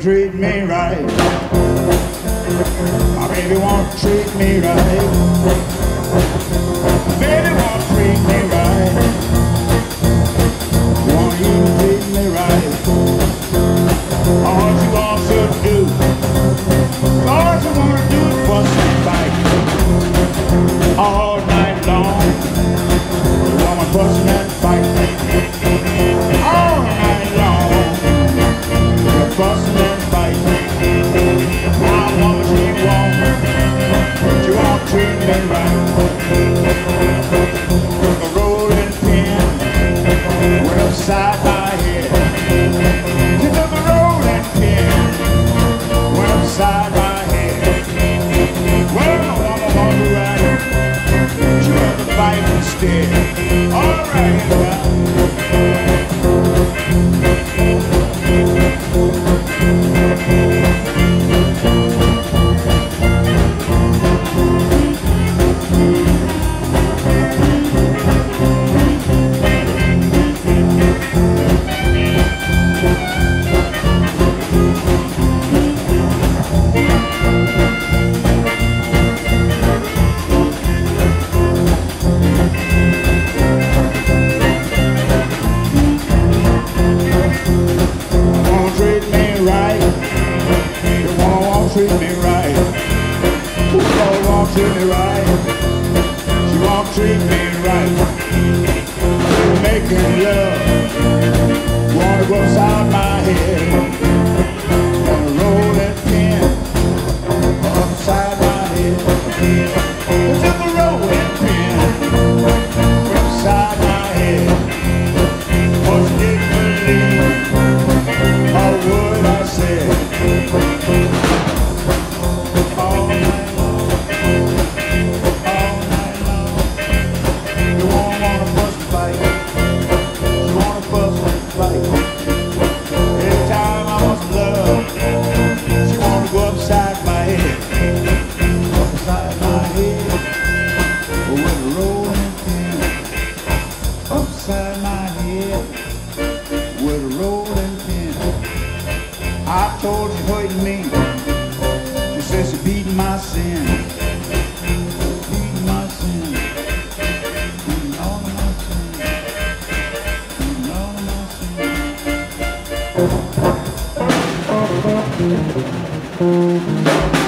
treat me right. My baby won't treat me right. Baby won't treat me right. Won't even treat me right. All she wants to do, all she wanna do is fuss and fight. All night long, the woman fussing and fighting. All night long, the fussing and fighting. Now woman she won't treat me right. The rolling pin went upside my head. She took a rolling pin went upside my head. Well, my woman want to ride, she had to fight instead. All right, treat me right. Who won't treat me right? She won't treat me right. We're making love, wanna go inside my head. Wanna roll that pin upside my head. It's just a rolling pin upside my head. Was it believe all the word I said? Upside my head with a rolling pin. I told you hurting me. She says she beating my sin. Beating my sin. Beating all of my sin. Beating all of my sin.